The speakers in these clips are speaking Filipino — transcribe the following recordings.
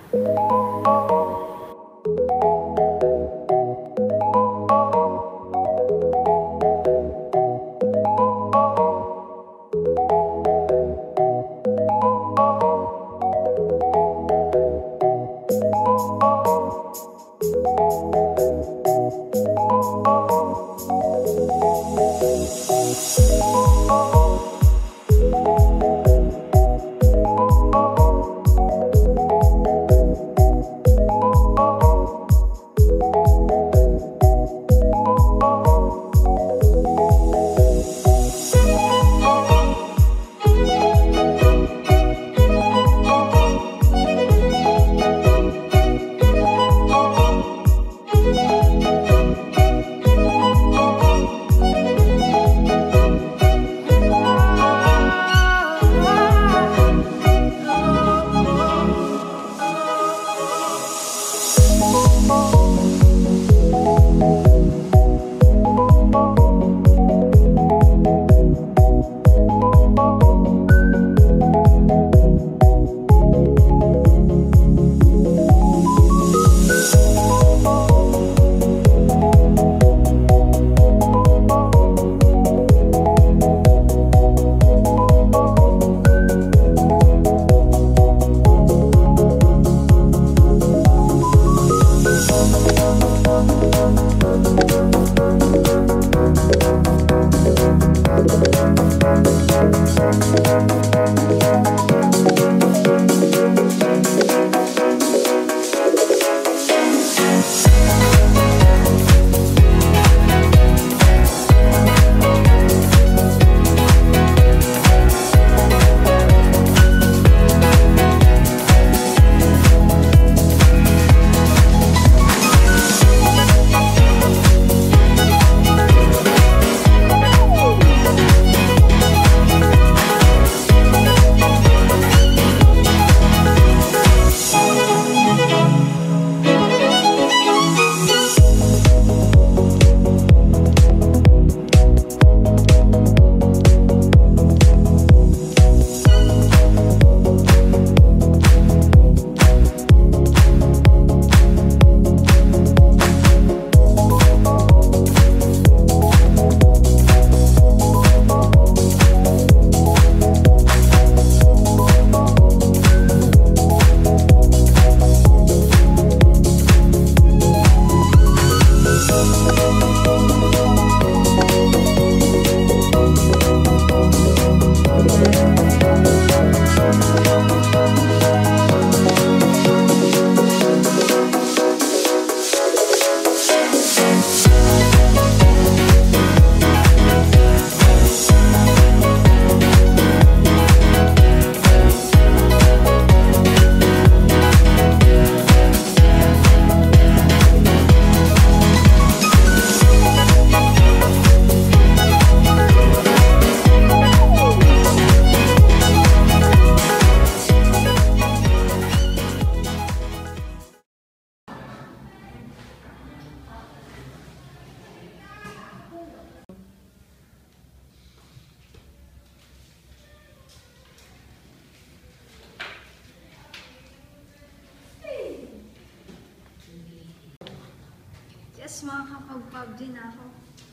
Yes, makakapag-PUBG na ako.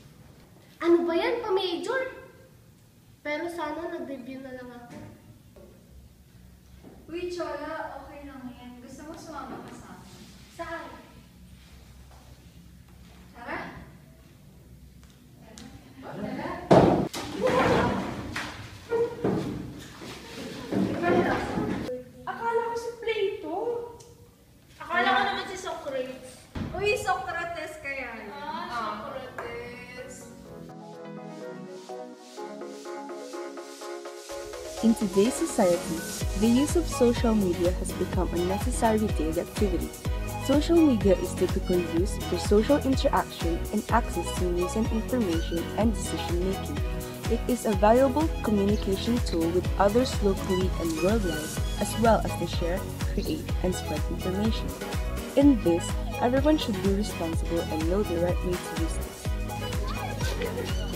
Ano ba yan, pa-major? Pero sana nag-debut na lang ako. Uy, Chola, okay lang yan. Gusto mo sumama ka sa akin? Saan? Tara? Akala ko si Plato. Akala ko naman si Socrates. Uy, Socrates kaya yun. Socrates. In today's society, the use of social media has become a necessary daily activity. Social media is typically used for social interaction and access to news and information and decision-making. It is a valuable communication tool with others locally and worldwide, as well as to share, create, and spread information. In this, everyone should be responsible and know the right way to use it.